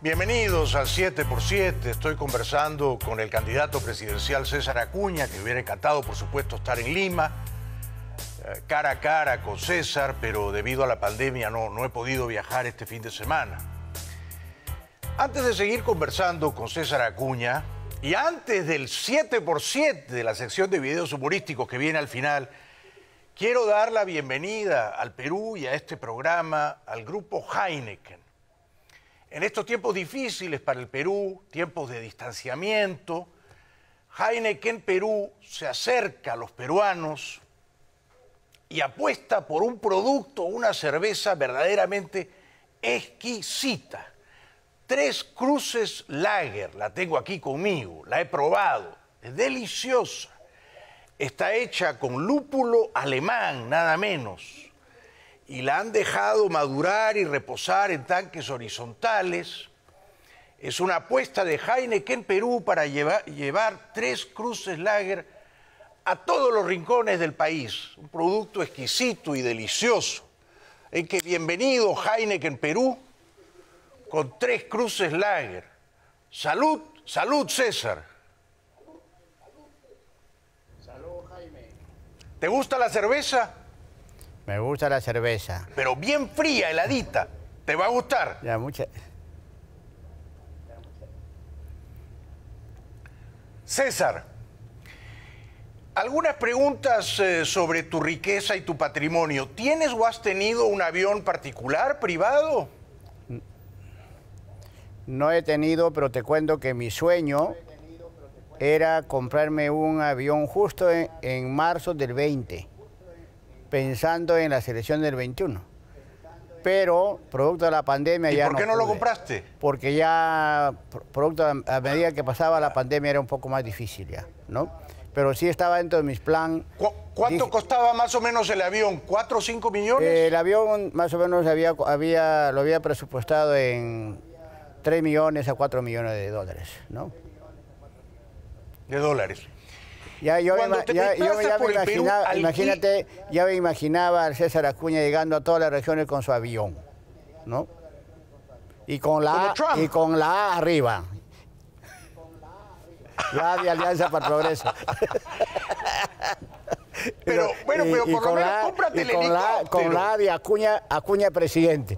Bienvenidos al 7x7. Estoy conversando con el candidato presidencial César Acuña, que hubiera encantado, por supuesto, estar en Lima, cara a cara con César, pero debido a la pandemia no he podido viajar este fin de semana. Antes de seguir conversando con César Acuña, y antes del 7x7 de la sección de videos humorísticos que viene al final, quiero dar la bienvenida al Perú y a este programa al grupo Heineken. En estos tiempos difíciles para el Perú, tiempos de distanciamiento, Heineken Perú se acerca a los peruanos y apuesta por un producto, una cerveza verdaderamente exquisita. Tres Cruces Lager, la tengo aquí conmigo, la he probado, es deliciosa. Está hecha con lúpulo alemán, nada menos. Y la han dejado madurar y reposar en tanques horizontales. Es una apuesta de Heineken Perú para llevar Tres Cruces Lager a todos los rincones del país. Un producto exquisito y delicioso. En que bienvenido Heineken Perú con Tres Cruces Lager. Salud, salud César. Salud, Jaime. ¿Te gusta la cerveza? Me gusta la cerveza. Pero bien fría, heladita. ¿Te va a gustar? Ya, mucha. César, algunas preguntas sobre tu riqueza y tu patrimonio. ¿Tienes o has tenido un avión particular, privado? No he tenido, pero te cuento que mi sueño era comprarme un avión justo en marzo del 20. Pensando en la selección del 21. Pero, producto de la pandemia ya no. ¿Y por qué no lo compraste? Porque ya, producto a medida que pasaba la pandemia era un poco más difícil ya, ¿no? Pero sí estaba dentro de mis planes. ¿Cuánto costaba más o menos el avión? ¿4 o 5 millones? El avión más o menos lo había presupuestado en 3 millones a 4 millones de dólares, ¿no? De dólares. Imagínate, ya me imaginaba al César Acuña llegando a todas las regiones con su avión, ¿no? Y con la A arriba. La A de Alianza para el Progreso. Pero por lo menos cómprate el helicóptero. Con la A de Acuña presidente.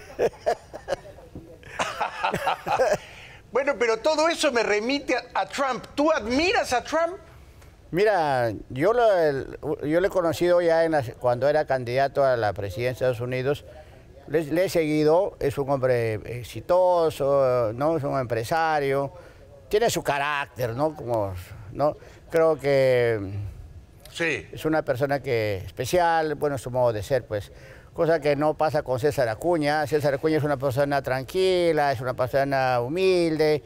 Bueno, pero todo eso me remite a Trump. ¿Tú admiras a Trump? Mira, yo le he conocido ya cuando era candidato a la presidencia de Estados Unidos. Le he seguido, es un hombre exitoso, ¿no? Es un empresario, tiene su carácter, ¿no? Creo que sí. Es una persona especial, bueno, su modo de ser, pues. Cosa que no pasa con César Acuña. César Acuña es una persona tranquila, es una persona humilde,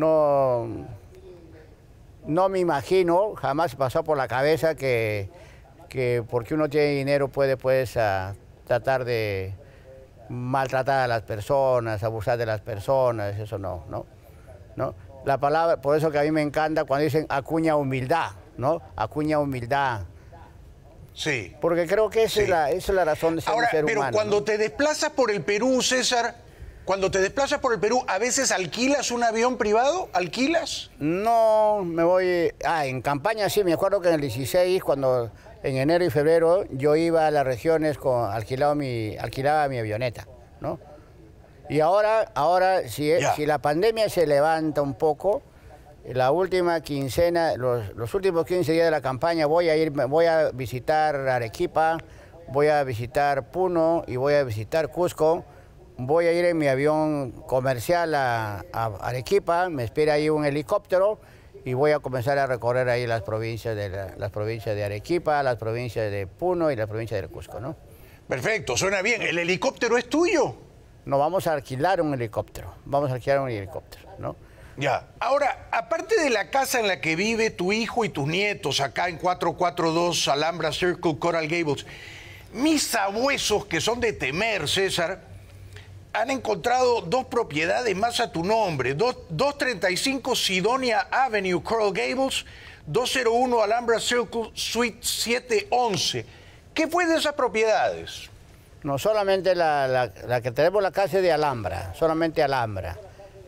no me imagino, jamás pasó por la cabeza que porque uno tiene dinero puede tratar de maltratar a las personas, abusar de las personas, eso no. La palabra, por eso que a mí me encanta cuando dicen Acuña humildad, ¿no? Acuña humildad. Sí. Porque creo que esa es la razón de ser un ser humano. Pero cuando ¿no? te desplazas por el Perú, César, cuando te desplazas por el Perú, ¿a veces alquilas un avión privado? ¿Alquilas? No, me voy... en campaña sí, me acuerdo que en el 16, cuando en enero y febrero, yo iba a las regiones, alquilaba mi avioneta, ¿no? Y ahora si la pandemia se levanta un poco, la última quincena, los últimos 15 días de la campaña voy a visitar Arequipa, voy a visitar Puno y voy a visitar Cusco. Voy a ir en mi avión comercial a Arequipa, me espera ahí un helicóptero y voy a comenzar a recorrer ahí las provincias de Arequipa, las provincias de Puno y las provincias de Cusco, ¿no? Perfecto, suena bien. ¿El helicóptero es tuyo? No, vamos a alquilar un helicóptero, ¿no? Ya. Ahora, aparte de la casa en la que vive tu hijo y tus nietos, acá en 442 Alhambra Circle, Coral Gables, mis sabuesos, que son de temer, César, han encontrado 2 propiedades más a tu nombre. 235 Sidonia Avenue, Coral Gables, 201 Alhambra Circle, Suite 711. ¿Qué fue de esas propiedades? No, solamente la que tenemos la casa de Alhambra, solamente Alhambra.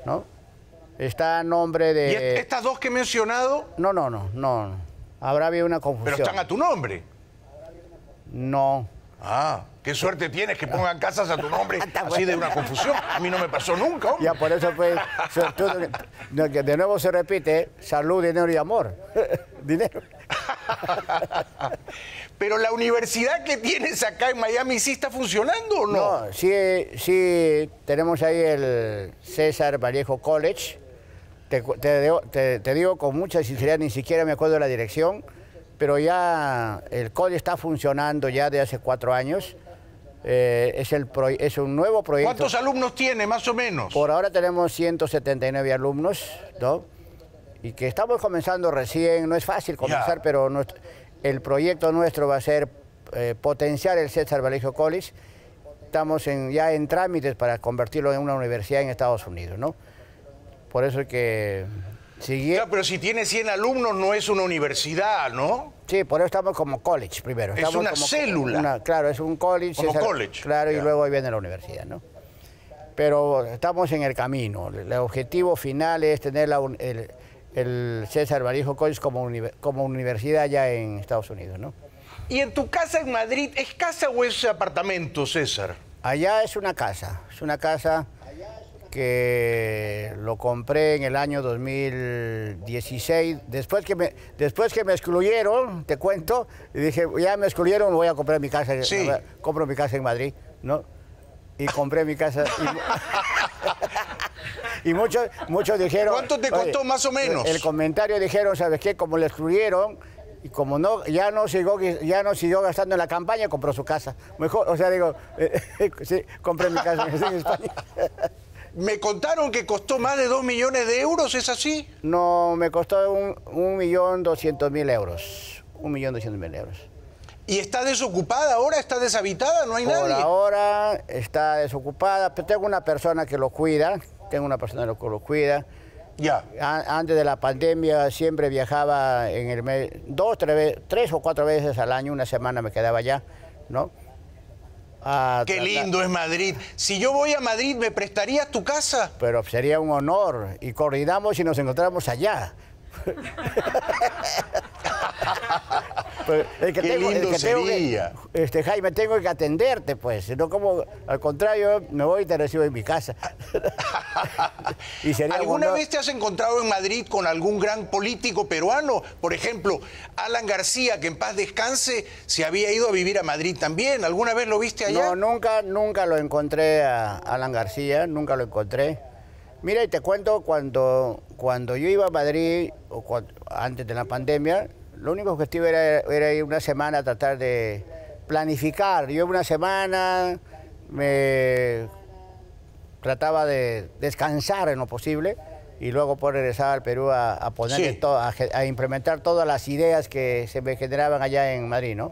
¿no? Está a nombre de... ¿Y estas dos que he mencionado? No. Habrá habido una confusión. Pero están a tu nombre. No. Ah, qué suerte tienes que pongan casas a tu nombre así de una confusión. A mí no me pasó nunca, hombre. Ya, por eso pues, de nuevo se repite, salud, dinero y amor. Dinero. Pero la universidad que tienes acá en Miami, ¿sí está funcionando o no? No, sí, tenemos ahí el César Vallejo College. Te digo con mucha sinceridad, ni siquiera me acuerdo de la dirección, pero ya el college está funcionando ya de hace 4 años. Es un nuevo proyecto. ¿Cuántos alumnos tiene, más o menos? Por ahora tenemos 179 alumnos, ¿no? Y que estamos comenzando recién, no es fácil comenzar, pero el proyecto nuestro va a ser potenciar el César Vallejo College. Estamos ya en trámites para convertirlo en una universidad en Estados Unidos, ¿no? Por eso es que... Claro, pero si tiene 100 alumnos no es una universidad, ¿no? Sí, por eso estamos como college primero. Es una célula. Claro, es un college. Como college. Claro, y luego ahí viene la universidad, ¿no? Pero estamos en el camino. El objetivo final es tener el César Vallejo College como universidad ya en Estados Unidos, ¿no? ¿Y en tu casa en Madrid, es casa o es apartamento, César? Allá es una casa que lo compré en el año 2016, después que me excluyeron, te cuento, y dije, ya me excluyeron, voy a comprar mi casa, sí. Compro mi casa en Madrid, ¿no? Y compré mi casa. Y muchos dijeron... ¿Cuánto te costó más o menos? El comentario dijeron, ¿sabes qué? Como le excluyeron, y como ya no siguió gastando en la campaña, compró su casa. Mejor, o sea, digo, sí, compré mi casa en España. Me contaron que costó más de 2 millones de euros, ¿es así? No, me costó 1.200.000 euros. 1.200.000 euros. ¿Y está desocupada ahora? ¿Está deshabitada? ¿No hay nadie? Por ahora está desocupada, pero tengo una persona que lo cuida. Ya. Antes de la pandemia siempre viajaba en el mes, 3 o 4 veces al año, una semana me quedaba allá, ¿no? Qué lindo es Madrid. Si yo voy a Madrid, ¿me prestarías tu casa? Pero sería un honor, y coordinamos y nos encontramos allá. Qué lindo sería. Jaime, tengo que atenderte, pues. No como, al contrario, me voy y te recibo en mi casa. ¿Alguna vez te has encontrado en Madrid con algún gran político peruano? Por ejemplo, Alan García, que en paz descanse, se había ido a vivir a Madrid también. ¿Alguna vez lo viste allá? No, nunca lo encontré a Alan García, nunca lo encontré. Mira, y te cuento, cuando yo iba a Madrid, antes de la pandemia, lo único objetivo era ir una semana a tratar de planificar. Yo una semana me trataba de descansar en lo posible y luego poder regresar al Perú a poner a implementar todas las ideas que se me generaban allá en Madrid, ¿no?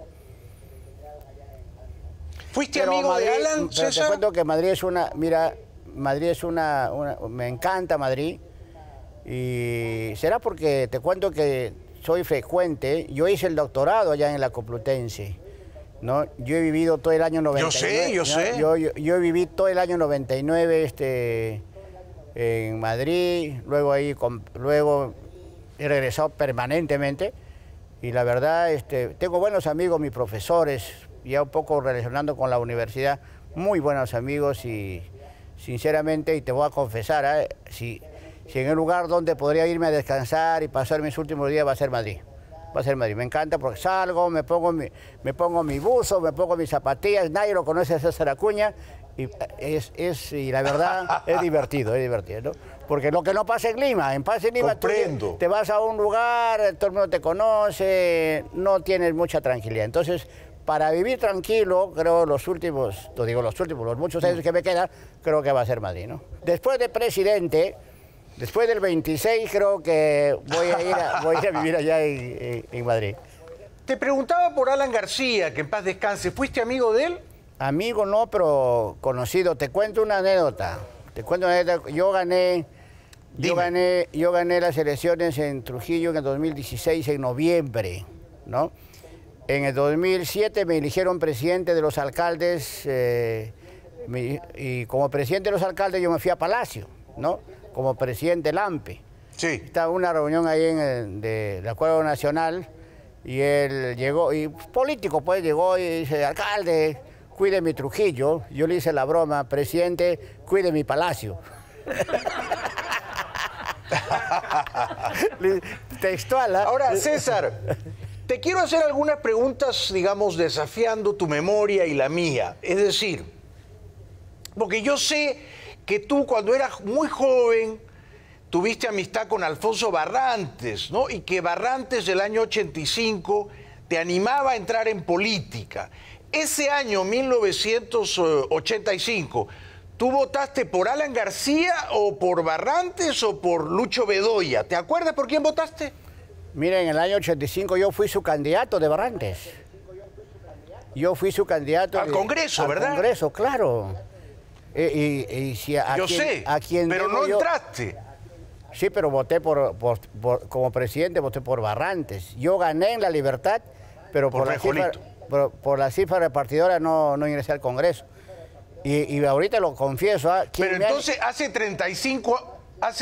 ¿Fuiste amigo de Alan, César? Te cuento que Madrid es una... Mira, Madrid es me encanta Madrid, y será porque te cuento que soy frecuente. Yo hice el doctorado allá en la Complutense, ¿no? Yo he vivido todo el año 99. Yo sé. Yo viví todo el año 99 en Madrid, luego he regresado permanentemente, y la verdad tengo buenos amigos, mis profesores, ya un poco relacionando con la universidad, muy buenos amigos, y sinceramente, y te voy a confesar, si en el lugar donde podría irme a descansar y pasar mis últimos días va a ser Madrid. Va a ser Madrid. Me encanta porque salgo, me pongo mi buzo, me pongo mis zapatillas, nadie lo conoce a César Acuña, y la verdad es divertido, ¿no? Porque lo que no pasa en Lima, tú te vas a un lugar, todo el mundo te conoce, no tienes mucha tranquilidad. Entonces, para vivir tranquilo, creo los muchos años que me quedan, creo que va a ser Madrid, ¿no? Después de presidente, después del 26, creo que voy a ir a vivir allá en Madrid. Te preguntaba por Alan García, que en paz descanse. ¿Fuiste amigo de él? Amigo no, pero conocido. Te cuento una anécdota. Yo gané las elecciones en Trujillo en el 2016, en noviembre, ¿no? En el 2007 me eligieron presidente de los alcaldes, y como presidente de los alcaldes yo me fui a Palacio, ¿no? como presidente del AMPE. Sí. Estaba una reunión ahí del Acuerdo Nacional y él llegó, y político pues llegó y dice, alcalde, cuide mi Trujillo. Yo le hice la broma, presidente, cuide mi palacio. Textual, ¿eh? Ahora, César, te quiero hacer algunas preguntas, digamos, desafiando tu memoria y la mía. Es decir, porque yo sé que tú cuando eras muy joven tuviste amistad con Alfonso Barrantes, ¿no? Y que Barrantes del año 85 te animaba a entrar en política. Ese año, 1985, ¿tú votaste por Alan García o por Barrantes o por Lucho Bedoya? ¿Te acuerdas por quién votaste? Mira, en el año 85 yo fui su candidato de Barrantes. Yo fui su candidato al Congreso, ¿verdad? Al Congreso, claro. Yo sé, pero no entraste. Sí, pero voté como presidente, voté por Barrantes. Yo gané en La Libertad, pero por la cifra repartidora no ingresé al Congreso. Y ahorita lo confieso. Pero entonces hace 35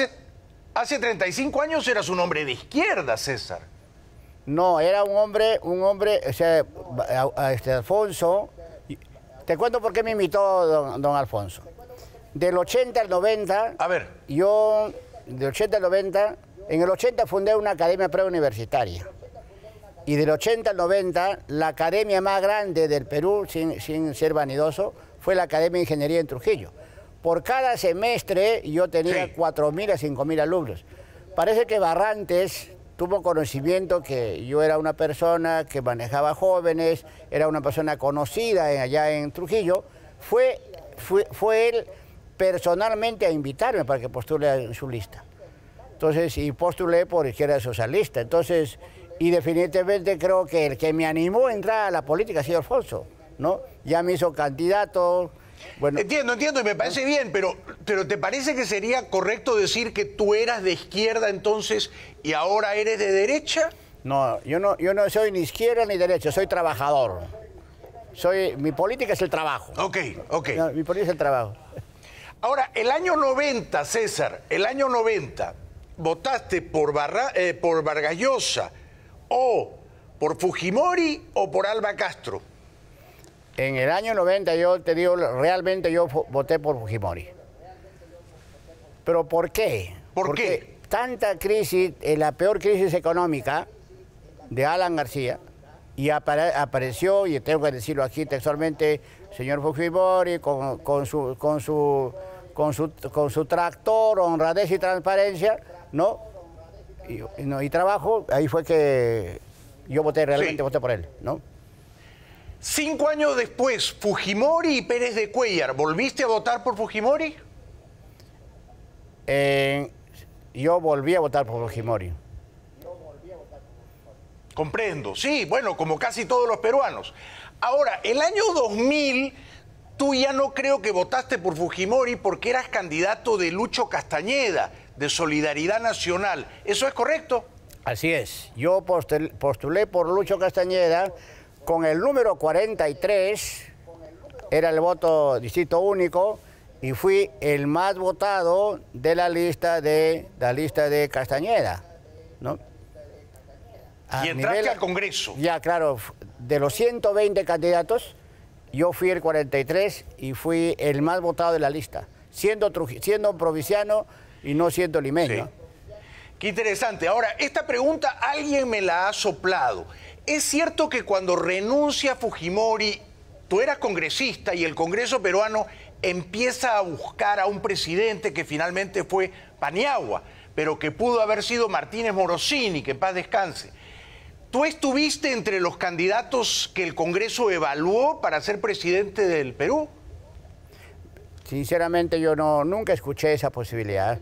años eras un hombre de izquierda, César. No, era un hombre, o sea, Alfonso. Te cuento por qué me invitó don Alfonso. Del 80 al 90, a ver. Del 80 al 90, en el 80 fundé una academia preuniversitaria. Y del 80 al 90, la academia más grande del Perú, sin ser vanidoso, fue la Academia de Ingeniería en Trujillo. Por cada semestre yo tenía 4.000 a 5.000 alumnos. Parece que Barrantes tuvo conocimiento que yo era una persona que manejaba jóvenes, era una persona conocida allá en Trujillo. Fue él personalmente a invitarme para que postule en su lista. Entonces, y postulé por Izquierda Socialista. Entonces, y definitivamente creo que el que me animó a entrar a la política ha sido Alfonso, ¿no? Ya me hizo candidato. Bueno, entiendo, y me parece bien, pero ¿te parece que sería correcto decir que tú eras de izquierda entonces y ahora eres de derecha? No, yo no soy ni izquierda ni derecha, soy trabajador. Mi política es el trabajo. Ok. No, mi política es el trabajo. Ahora, el año 90, César, el año 90, ¿votaste por Vargas Llosa o por Fujimori o por Alba Castro? En el año 90 yo te digo, realmente yo voté por Fujimori. ¿Pero por qué? Porque tanta crisis, la peor crisis económica de Alan García, y apareció, y tengo que decirlo aquí textualmente, señor Fujimori con su tractor, honradez y transparencia, ¿no? Y trabajo, ahí fue que yo realmente voté por él, ¿no? 5 años después, Fujimori y Pérez de Cuéllar, ¿volviste a votar por Fujimori? Yo volví a votar por Fujimori. Comprendo, sí, bueno, como casi todos los peruanos. Ahora, el año 2000, tú ya no creo que votaste por Fujimori porque eras candidato de Lucho Castañeda, de Solidaridad Nacional. ¿Eso es correcto? Así es. Yo postulé por Lucho Castañeda con el número 43, era el voto distrito único, y fui el más votado de la lista de Castañeda, ¿no? Y entraste al Congreso. Ya, claro, de los 120 candidatos, yo fui el 43 y fui el más votado de la lista, siendo provinciano y no siendo limeño. Sí. Qué interesante. Ahora, esta pregunta alguien me la ha soplado. ¿Es cierto que cuando renuncia Fujimori, tú eras congresista y el Congreso peruano empieza a buscar a un presidente que finalmente fue Paniagua, pero que pudo haber sido Martínez Morosini, que en paz descanse? ¿Tú estuviste entre los candidatos que el Congreso evaluó para ser presidente del Perú? Sinceramente yo nunca escuché esa posibilidad,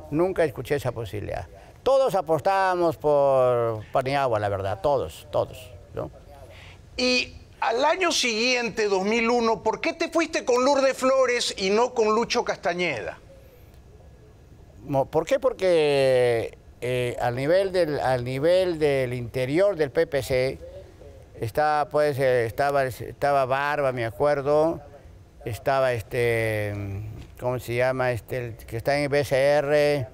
Todos apostábamos por Paniagua, la verdad, todos, ¿no? Y al año siguiente, 2001, ¿por qué te fuiste con Lourdes Flores y no con Lucho Castañeda? ¿Por qué? Porque al nivel del interior del PPC estaba Barba, me acuerdo, estaba ¿cómo se llama? El que está en BCR.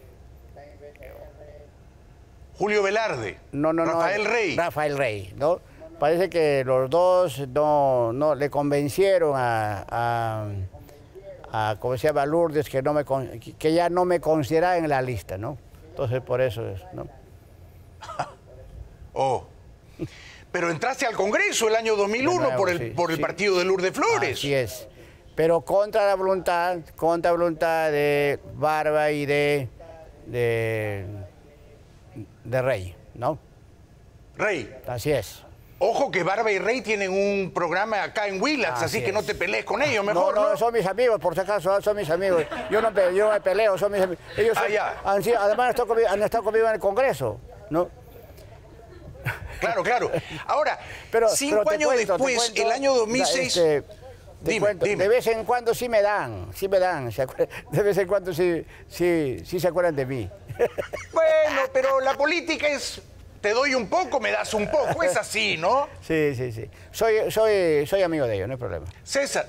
Julio Velarde. No, Rafael Rey. Rafael Rey, ¿no? Parece que los dos no le convencieron a ¿cómo se llama? Lourdes, que ya no me consideraba en la lista, ¿no? Entonces, por eso es, ¿no? Oh. Pero entraste al Congreso el año 2001 nuevo, por el sí. partido de Lourdes Flores. Así es. Pero contra la voluntad de Barba y de Rey, ¿no? Rey. Así es. Ojo que Barba y Rey tienen un programa acá en Willax, así que no te pelees con ellos, mejor, ¿no? No, son mis amigos, por si acaso, son mis amigos. Yo no me peleo, son mis amigos. Ellos además han estado conmigo en el Congreso, ¿no? Claro, claro. Ahora, 5 años después, el año 2006... Dime. De vez en cuando sí me dan. De vez en cuando sí se acuerdan de mí. Bueno, pero la política es... Te doy un poco, me das un poco, es así, ¿no? Sí. Soy amigo de ellos, no hay problema. César,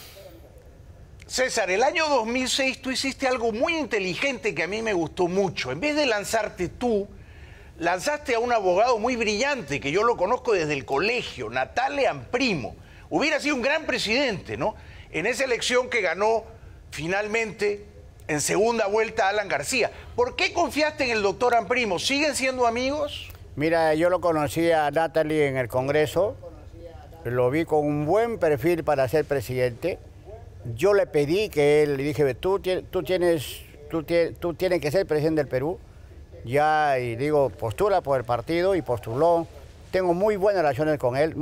el año 2006 tú hiciste algo muy inteligente que a mí me gustó mucho. En vez de lanzarte tú, lanzaste a un abogado muy brillante, que yo lo conozco desde el colegio, Natale Amprimo. Hubiera sido un gran presidente, ¿no? En esa elección que ganó finalmente en segunda vuelta Alan García. ¿Por qué confiaste en el doctor Amprimo? ¿Siguen siendo amigos? Mira, yo lo conocí a Natale en el Congreso, lo vi con un buen perfil para ser presidente. Yo le pedí que él, le dije, tú tienes que ser presidente del Perú. Ya, y digo, postula por el partido, y postuló. Tengo muy buenas relaciones con él,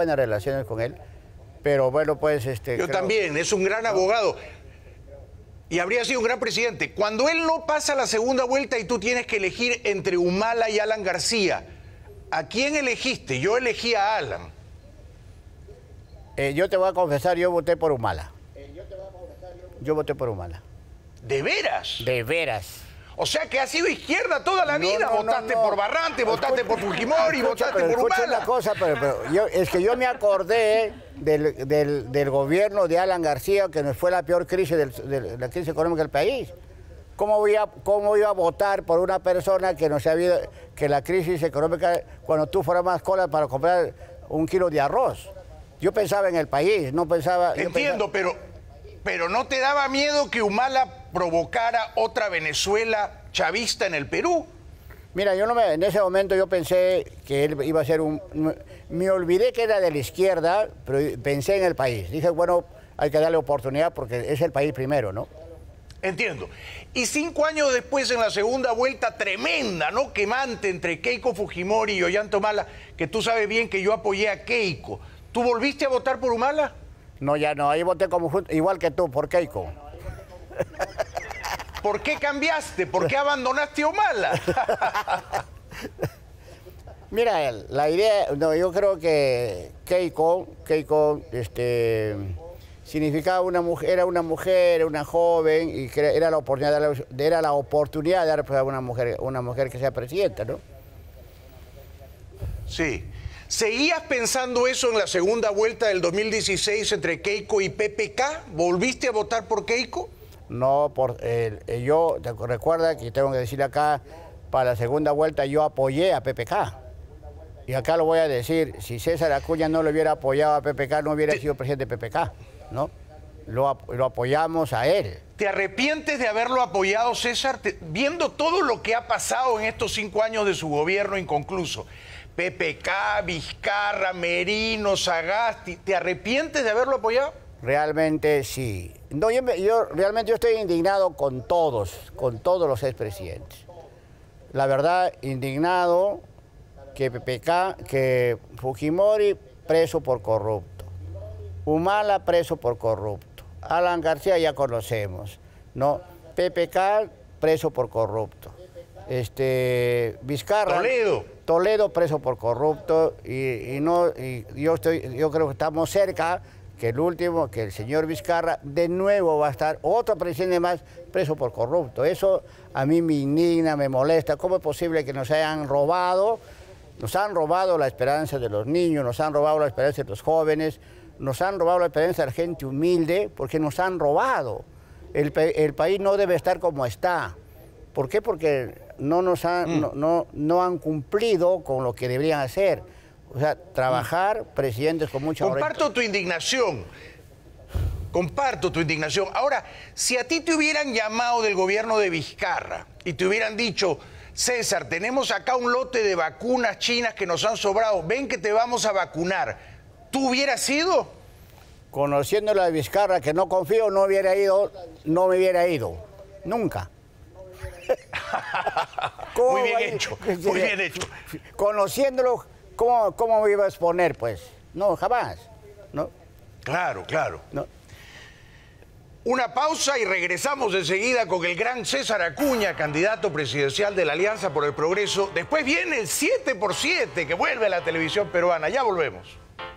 pero bueno, pues... Yo también, es un gran abogado. Y habría sido un gran presidente. Cuando él no pasa la segunda vuelta y tú tienes que elegir entre Humala y Alan García, ¿a quién elegiste? Yo elegí a Alan. Yo te voy a confesar, yo voté por Humala. Yo voté por Humala. ¿De veras? De veras. O sea que has sido izquierda toda la vida. Votaste por Barrante, votaste por Fujimori, votaste por Humala. Una cosa, es que yo me acordé del gobierno de Alan García, que nos fue la peor crisis la crisis económica del país. ¿Cómo iba a votar por una persona que no sabía que la crisis económica, cuando tú formabas cola para comprar 1 kilo de arroz? Yo pensaba en el país, no pensaba... Entiendo, pero ¿no te daba miedo que Humala provocara otra Venezuela chavista en el Perú? Mira, en ese momento yo pensé que él iba a ser me olvidé que era de la izquierda, pero pensé en el país. Dije, bueno, hay que darle oportunidad porque es el país primero, ¿no? Entiendo. Y 5 años después, en la segunda vuelta tremenda, ¿no? Quemante entre Keiko Fujimori y Ollanta Humala, que tú sabes bien que yo apoyé a Keiko. ¿Tú volviste a votar por Humala? No, ya no. Ahí voté igual que tú, por Keiko. ¿Por qué cambiaste? ¿Por qué abandonaste a Humala? Mira, la idea... No, yo creo que Keiko significaba era una mujer, una joven, y que era la oportunidad de dar a una mujer que sea presidenta, ¿no? Sí. ¿Seguías pensando eso en la segunda vuelta del 2016 entre Keiko y PPK? ¿Volviste a votar por Keiko? No, yo, recuerda que tengo que decir acá, para la segunda vuelta yo apoyé a PPK. Y acá lo voy a decir, si César Acuña no le hubiera apoyado a PPK, no hubiera sido presidente de PPK, ¿no? Lo apoyamos a él. ¿Te arrepientes de haberlo apoyado, César? Viendo todo lo que ha pasado en estos 5 años de su gobierno inconcluso, PPK, Vizcarra, Merino, Sagasti, ¿te arrepientes de haberlo apoyado? Realmente sí. No, realmente yo estoy indignado con todos los expresidentes. La verdad, indignado que PPK, que Fujimori preso por corrupto, Humala preso por corrupto, Alan García ya conocemos, ¿no? PPK preso por corrupto, Vizcarra, Toledo preso por corrupto, y yo creo que estamos cerca que el señor Vizcarra de nuevo va a estar otro presidente más preso por corrupto. Eso a mí me indigna, me molesta. ¿Cómo es posible que nos hayan robado? Nos han robado la esperanza de los niños, nos han robado la esperanza de los jóvenes, nos han robado la esperanza de la gente humilde, porque nos han robado. el país no debe estar como está. ¿Por qué? Porque no han cumplido con lo que deberían hacer. O sea, trabajar presidentes con mucha Comparto tu indignación. Comparto tu indignación. Ahora, si a ti te hubieran llamado del gobierno de Vizcarra y te hubieran dicho, César, tenemos acá un lote de vacunas chinas que nos han sobrado, ven que te vamos a vacunar, ¿tú hubieras ido? Conociendo la de Vizcarra, que no confío, no me hubiera ido. Nunca. Muy bien hecho, muy bien hecho. Conociéndolo, ¿cómo me iba a exponer, pues? No, jamás. ¿No? Claro, claro. No. Una pausa y regresamos enseguida con el gran César Acuña, candidato presidencial de la Alianza por el Progreso. Después viene el 7x7 que vuelve a la televisión peruana. Ya volvemos.